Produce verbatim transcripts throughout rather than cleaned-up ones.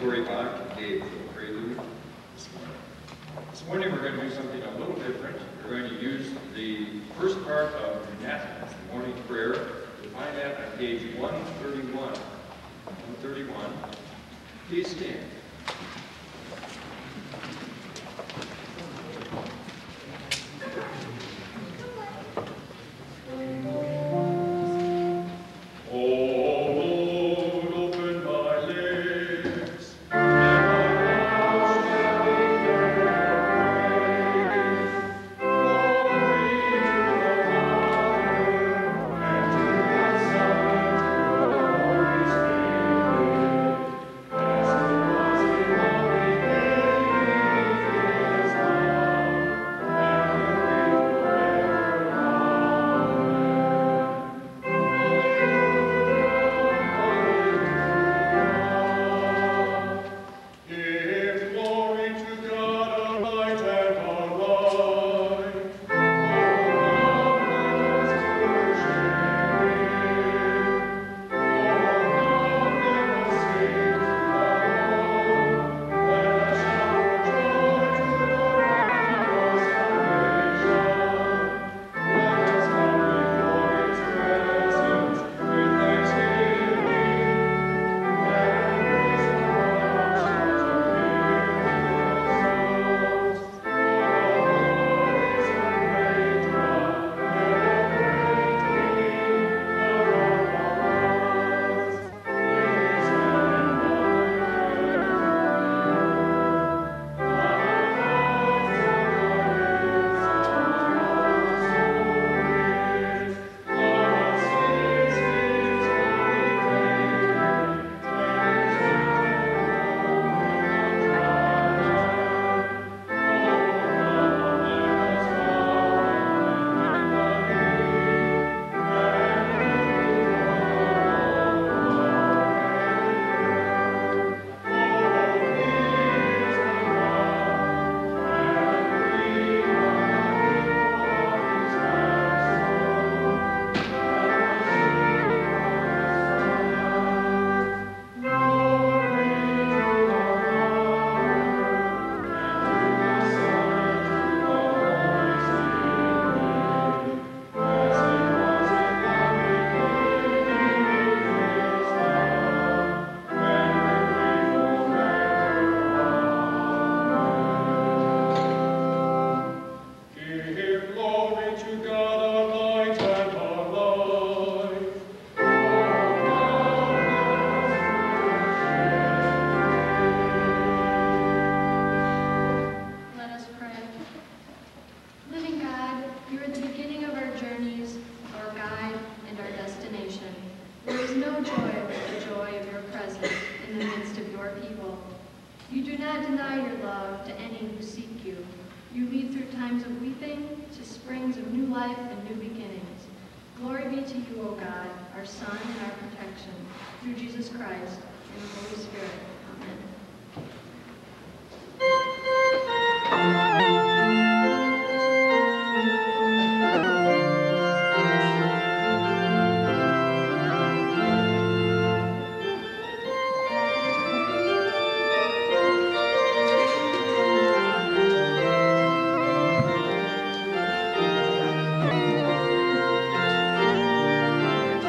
forty-five to Dave for the prelude this morning. This morning we're going to do something a little different. We're going to use the first part of Matthew's morning prayer. You'll find that on page one thirty-one. one thirty-one. Please stand.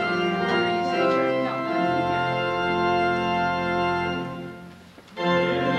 Yeah.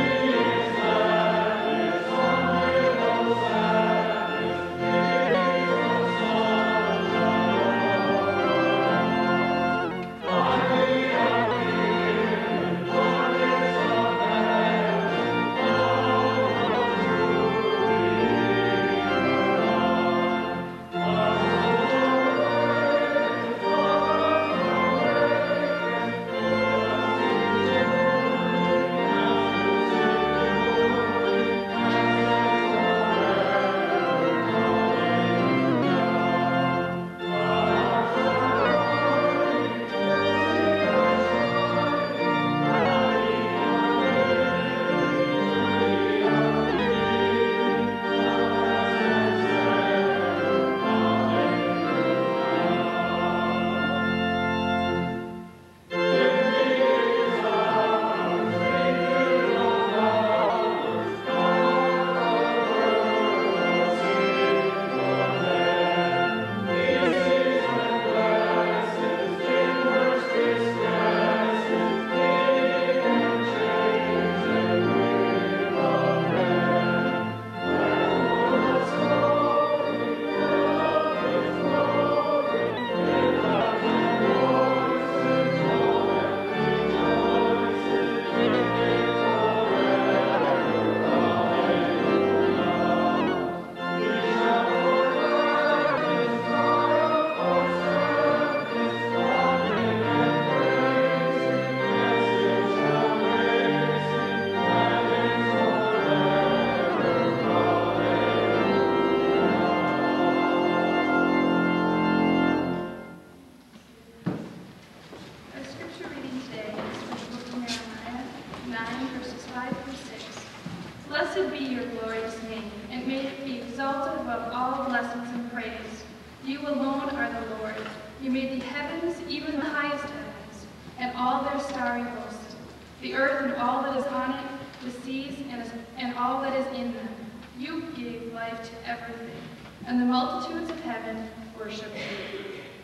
You made the heavens, even the highest heavens, and all their starry host, the earth and all that is on it, the seas and, and all that is in them. You gave life to everything, and the multitudes of heaven worship you.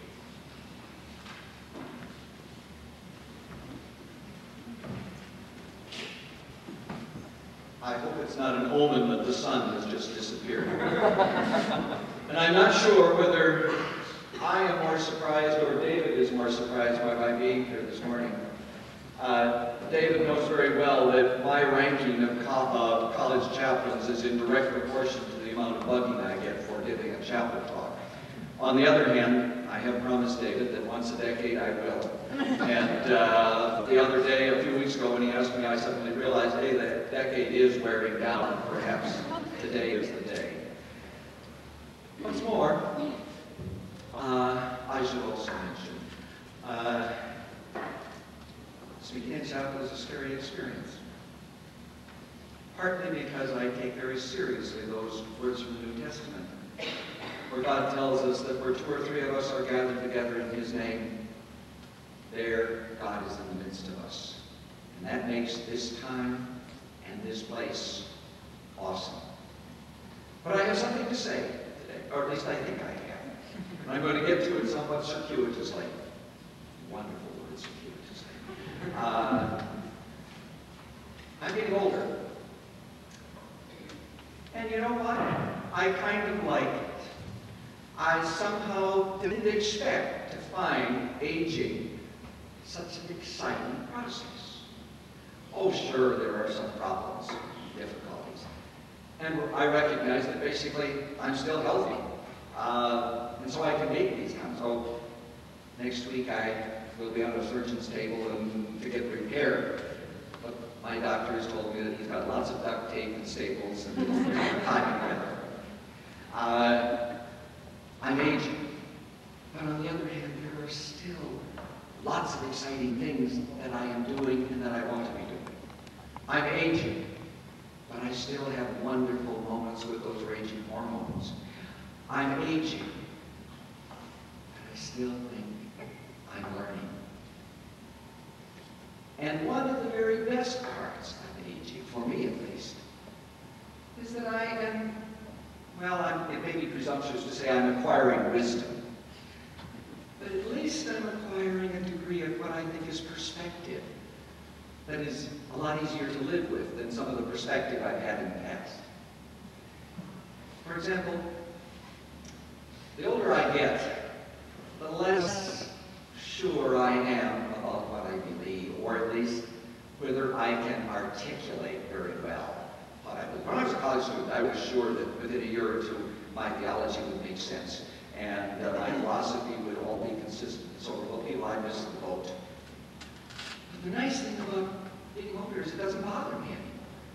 I hope it's not an omen that the sun has just disappeared. And I'm not sure whether I am more surprised or David is more surprised by my being here this morning. Uh, David knows very well that my ranking of co uh, college chaplains is in direct proportion to the amount of bugging I get for giving a chapel talk. On the other hand, I have promised David that once a decade I will. And uh, the other day, a few weeks ago, when he asked me, I suddenly realized, hey, that decade is wearing down. Perhaps today is the day. Once more, uh, I should also mention, uh, speaking in chapel is a scary experience. Partly because I take very seriously those words from the New Testament, where God tells us that where two or three of us are gathered together in His name, there God is in the midst of us. And that makes this time and this place awesome. But I have something to say today, or at least I think I have. And I'm going to get to it somewhat circuitously. Wonderful word, circuitously. Uh, I'm getting older. And you know what? I kind of like it. I somehow didn't expect to find aging such an exciting process. Oh, sure, there are some problems, difficulties. And I recognize that basically I'm still healthy. Uh, and so I can make these kinds. So next week I will be on a surgeon's table and to get repaired. But my doctor has told me that he's got lots of duct tape and staples and timing together. Uh, I'm aging. But on the other hand, there are still lots of exciting things that I am doing and that I want to be doing. I'm aging, but I still have wonderful moments with those raging hormones. I'm aging, but I still think I'm learning. And one of the very best parts of aging, for me at least, is that I am, well, I'm, it may be presumptuous to say I'm acquiring wisdom. But at least I'm acquiring a degree of what I think is perspective that is a lot easier to live with than some of the perspective I've had in the past. For example, the older I get, the less sure I am about what I believe, or at least whether I can articulate very well what I believe. When I was a college student, I was sure that within a year or two, my theology would make sense. And uh, my philosophy would all be consistent. So for people, I missed the boat. But the nice thing about being older is it doesn't bother me anymore.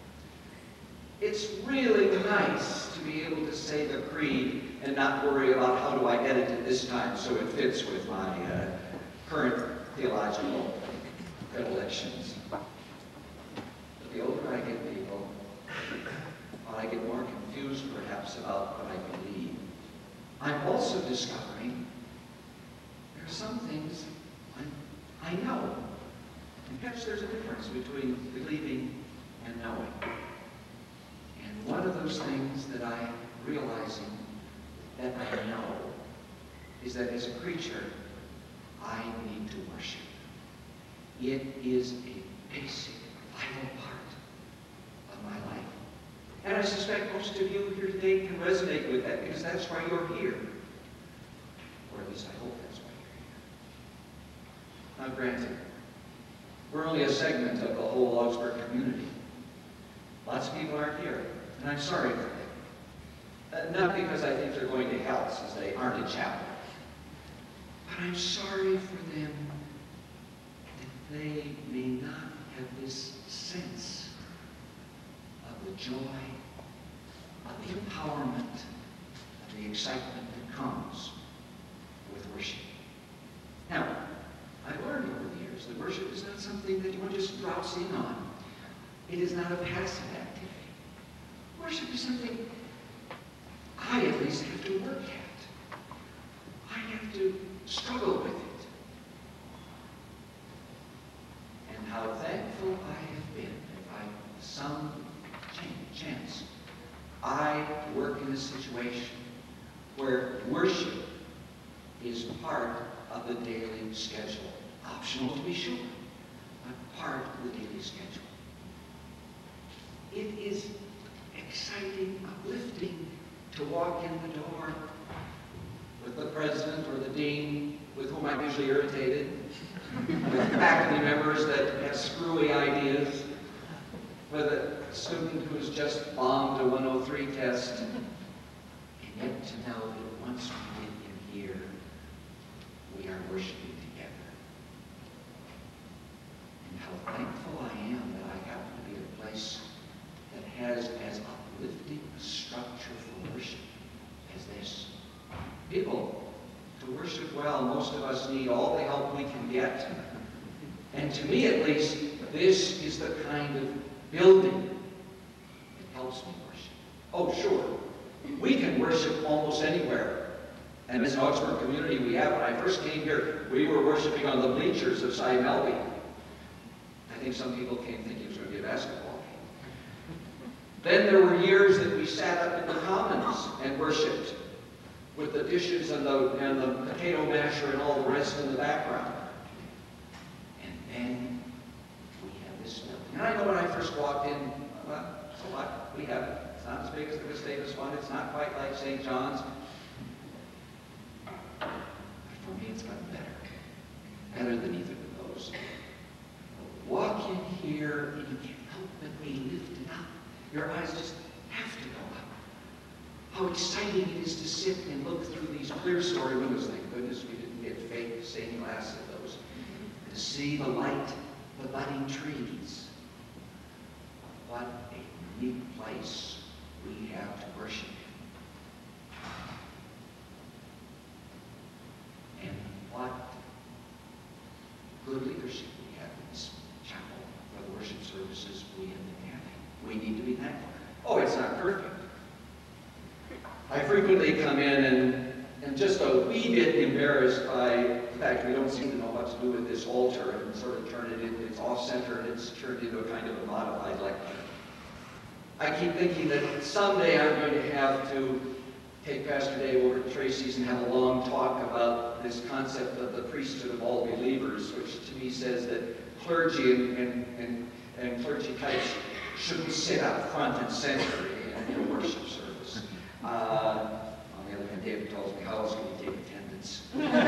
It's really nice to be able to say the creed and not worry about how do I edit it this time so it fits with my uh, current theological predilections. But the older I get, people, while I get more confused perhaps about what I believe, I'm also discovering there are some things I, I know. And perhaps there's a difference between believing and knowing. And one of those things that I'm realizing that I know is that as a creature, I need to worship. It is a basic, vital part of my life. And I suspect most of you here today can resonate with that because that's why you're here. Or at least I hope that's why you're here. Now granted, we're only a segment of the whole Augsburg community. Lots of people aren't here, and I'm sorry for them. Uh, not because I think they're going to hell since they aren't in chapel, but I'm sorry for them that they may not have this sense of the joy, of the empowerment, of the excitement that comes with worship. Now, I've learned over the years that worship is not something that one just drops in on. It is not a passive activity. Worship is something I at least have to work at. I have to struggle with it. And how thankful I have been if I, some chance, I work in a situation where worship is part of the daily schedule. Optional to be sure, but part of the daily schedule. It is exciting, uplifting to walk in the door with the president or the dean, with whom I'm usually irritated, with faculty members that have screwy ideas, with a student who's just bombed a one oh three test, and yet to know that once we get in here, we are worshiping together. And how thankful I am that I happen to be in a place that has as uplifting a structure for worship as this. People, to worship well, most of us need all the help we can get. And to me at least, this is the kind of building that helps me worship. Oh, sure, we can worship almost anywhere. And as an Augsburg community we have, when I first came here, we were worshiping on the bleachers of Cy Melby. I think some people came thinking it was going to be a basketball game. Then there were years that we sat up in the commons and worshiped with the dishes and the, and the potato masher and all the rest in the background. And then we have this building. And I know when I first walked in, well, so what? We have it. It's not as big as the Gustafson one. It's not quite like Saint John's. But for me, it's gotten better. Better than either of those. Walk in here and you can't help but be lifted up. Your eyes just have to go up. How exciting it is to sit and look through these clear story windows. Thank goodness we didn't get fake stained glass of those. To see the light, the budding trees. What a unique place we have to worship in. And what good leadership we have in this chapel for the worship services we have been having. We need to be thankful. Oh, it's not perfect. I frequently come in and am just a wee bit embarrassed by the fact we don't seem to know what to do with this altar and sort of turn it into, it's off-center and it's turned into a kind of a modified lecture. I keep thinking that someday I'm going to have to take Pastor Dave over to Tracy's and have a long talk about this concept of the priesthood of all believers, which to me says that clergy and, and, and, and clergy types shouldn't sit up front and center in, in a worship service. Uh, on the other hand, David tells me, how else can you take attendance?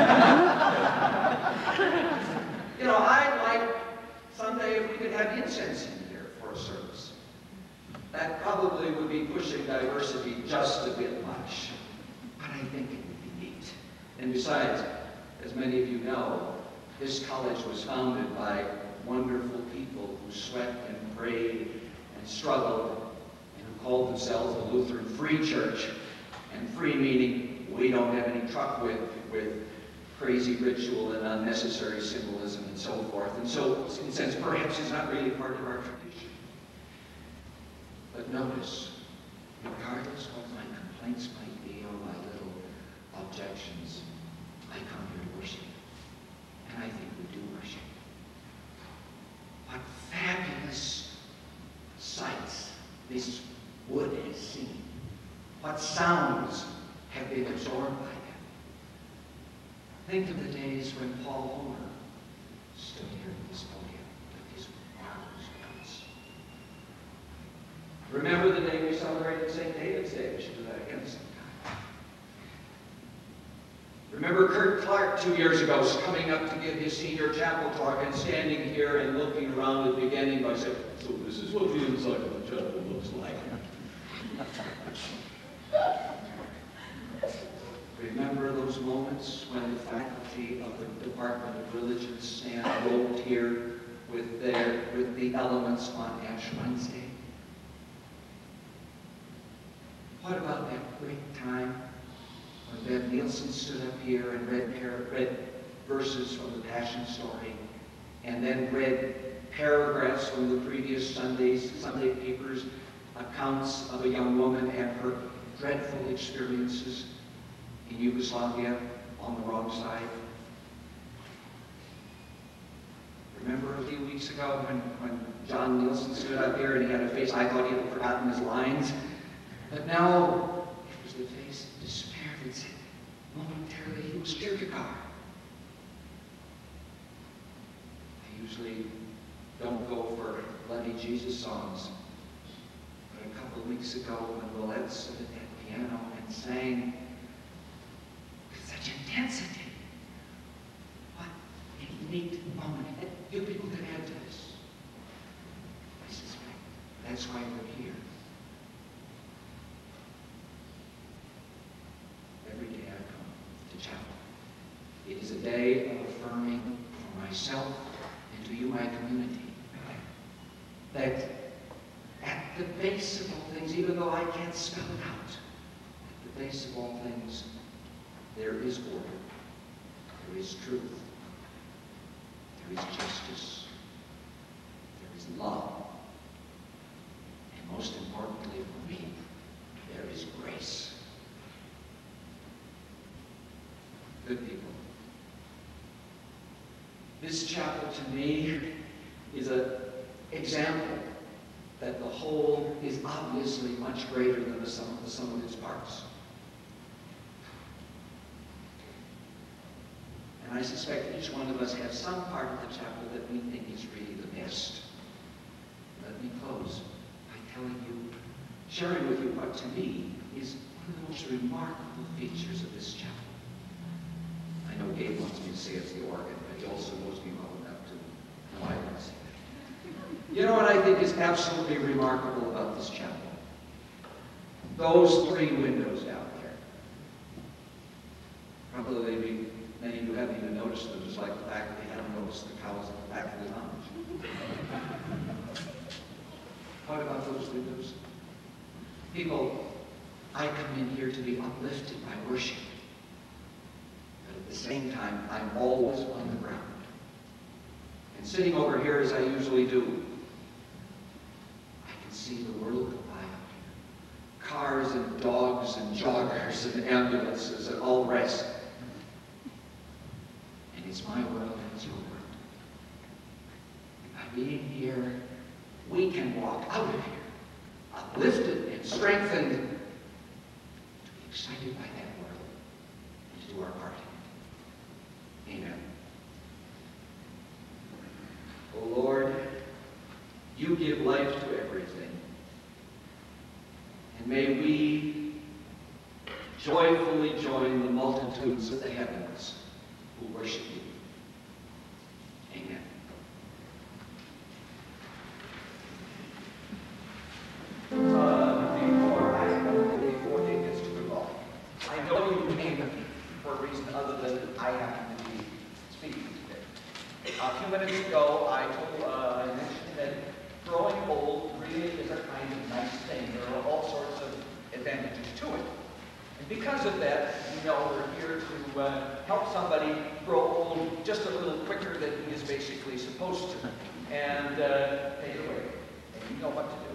You know, I'd like someday if we could have incense in here for a service. That probably would be pushing diversity just a bit much, but I think it would be neat. And besides, as many of you know, this college was founded by wonderful people who sweat and prayed and struggled and who called themselves the Lutheran Free Church. And free meaning we don't have any truck with, with crazy ritual and unnecessary symbolism and so forth. And so, in a sense, perhaps it's not really part of our tradition. But notice, regardless of what my complaints might be or my little objections, I come here to worship. And I think we do worship. What fabulous sights this wood has seen. What sounds have been absorbed by them. Think of the days when Paul Homer stood here at this podium with his marvelous voice. Remember the day we celebrated Saint David's Day? We should do that again sometime. Remember Kurt Clark two years ago coming up to give his senior chapel talk and standing here and looking around and beginning by saying, so this is what the inside of the chapel looks like. Remember those moments when the faculty of the Department of Religion stand robed here with, their, with the elements on Ash Wednesday? What about that great time when Bev Nielsen stood up here and read, read verses from the Passion Story and then read paragraphs from the previous Sunday's Sunday papers, accounts of a young woman and her dreadful experiences in Yugoslavia on the wrong side? weeks ago when, when John Nielsen stood up here and he had a face, I thought he had forgotten his lines. But now, it was the face of despair that said, momentarily, he was Kierkegaard. I usually don't go for bloody Jesus songs. But a couple of weeks ago, when Willette stood at that piano and sang with such intensity, what a neat moment. And you people can add to this. I suspect that's why we're here. Every day I come to chapel. It is a day of affirming for myself and to you, my community, that at the base of all things, even though I can't spell it out, at the base of all things, there is order, there is truth, there is justice, there is love, and most importantly for me, there is grace. Good people. This chapel to me is an example that the whole is obviously much greater than the sum, the sum of its parts. And I suspect each one of us has some part of the chapel that we think is really the best. Let me close by telling you, sharing with you what to me is one of the most remarkable features of this chapel. I know Gabe wants me to say it's the organ, but he also knows me well enough to know I won't say that. You know what I think is absolutely remarkable about this chapel? Those three windows down there. Probably maybe many of you haven't even noticed them, just like the fact that they haven't noticed the cows at the back of the lounge. What about those windows? People, I come in here to be uplifted by worship. At the same time, I'm always on the ground. And sitting over here as I usually do, I can see the world go by up here. Cars and dogs and joggers and ambulances and all the rest. And it's my world and it's your world. And by being here, we can walk out of here, uplifted and strengthened, to be excited by that world and to do our part. Amen. O Lord, you give life to everything. And may we joyfully join the multitudes of the heavens who worship you. Amen. Uh, before I, before it gets too long, I know you came for a reason other than I happen to be speaking today. A few minutes ago, I told, uh, I mentioned that growing old really is a kind of nice thing. There are all sorts of advantages to it. And because of that, you know, we're here to uh, help somebody grow old just a little quicker than he is basically supposed to. And uh, take it away. And you know what to do.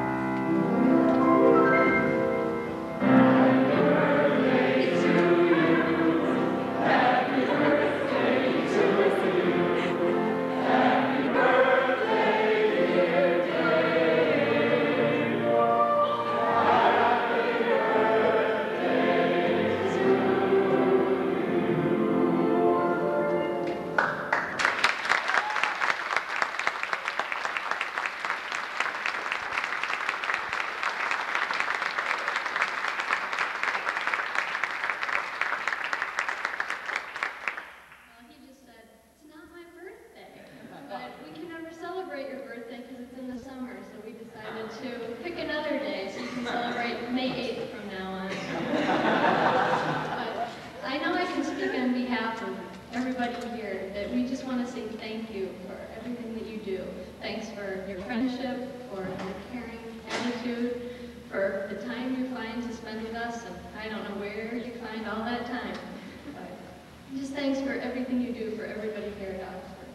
Just thanks for everything you do for everybody here at Augsburg.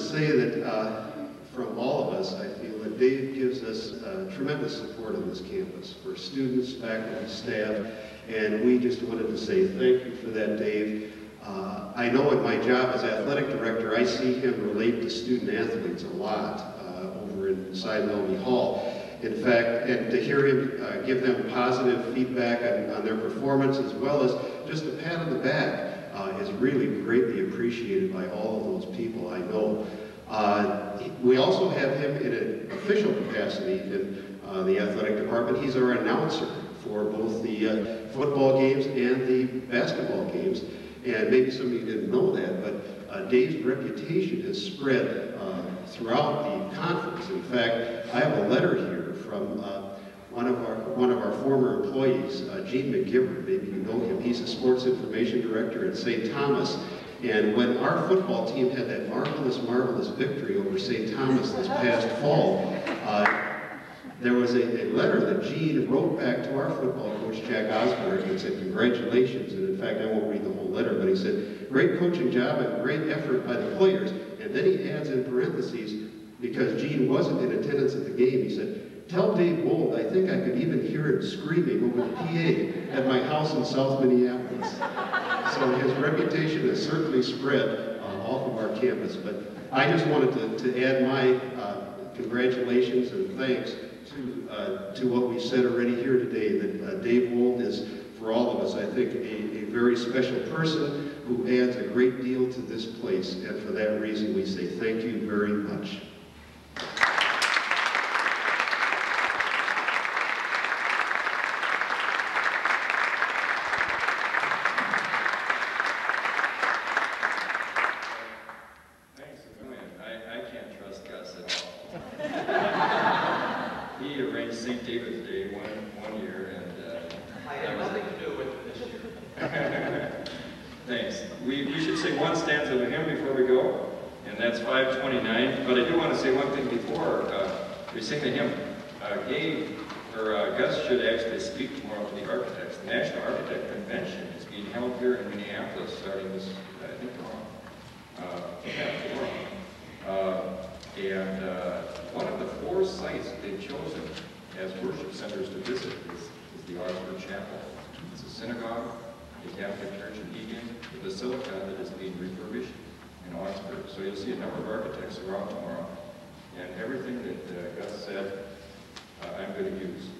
say that uh, from all of us, I feel that Dave gives us uh, tremendous support on this campus for students, faculty, staff, and we just wanted to say thank you for that, Dave. Uh, I know in my job as athletic director, I see him relate to student athletes a lot uh, over inside Melby Hall. In fact, and to hear him uh, give them positive feedback on, on their performance, as well as just a pat on the back, uh, is really greatly appreciated by all of those people I know. Uh, we also have him in an official capacity in uh, the athletic department. He's our announcer for both the uh, football games and the basketball games. And maybe some of you didn't know that, but uh, Dave's reputation has spread uh, throughout the conference. In fact, I have a letter here from uh, one of our one of our former employees, uh, Gene McGiver. Maybe you know him. He's a sports information director at Saint Thomas. And when our football team had that marvelous, marvelous victory over Saint Thomas this past fall, uh, there was a, a letter that Gene wrote back to our football coach, Jack Augsburg, and said, congratulations. And in fact, I won't read the whole letter, but he said, great coaching job and great effort by the players. And then he adds in parentheses, because Gene wasn't in attendance at the game, he said, tell Dave Wold, I think I could even hear him screaming over the P A at my house in South Minneapolis. So his reputation has certainly spread uh, off of our campus. But I just wanted to, to add my uh, congratulations and thanks to, uh, to what we said already here today, that uh, Dave Wold is, for all of us, I think, a, a very special person who adds a great deal to this place. And for that reason, we say thank you very much. Thanks. We, we should sing one stanza of a hymn before we go, and that's five twenty-nine. But I do want to say one thing before uh, we sing the hymn. Uh, Gabe, or uh, Gus should actually speak tomorrow to the architects. The National Architect Convention is being held here in Minneapolis starting this, I think, tomorrow. Uh, yeah, tomorrow. Uh, and uh, one of the four sites they've chosen as worship centers to visit is, is the Augsburg Chapel. It's a synagogue, the Catholic Church in Egan, the Basilica that is being refurbished in Augsburg. So you'll see a number of architects around tomorrow. And everything that uh, Gus said, uh, I'm going to use.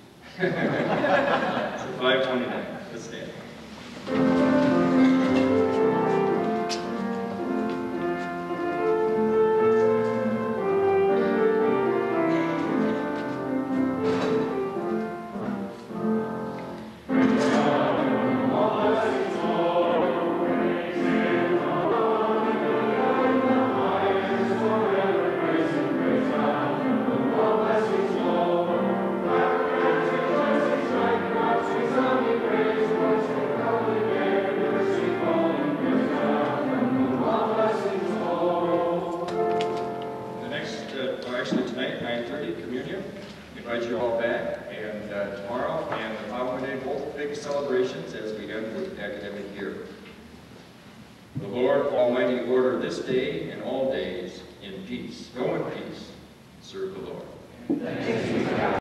So five twenty-nine, let's stand. Celebrations as we end the academic year. The Lord Almighty order this day and all days in peace. Go in peace. Serve the Lord.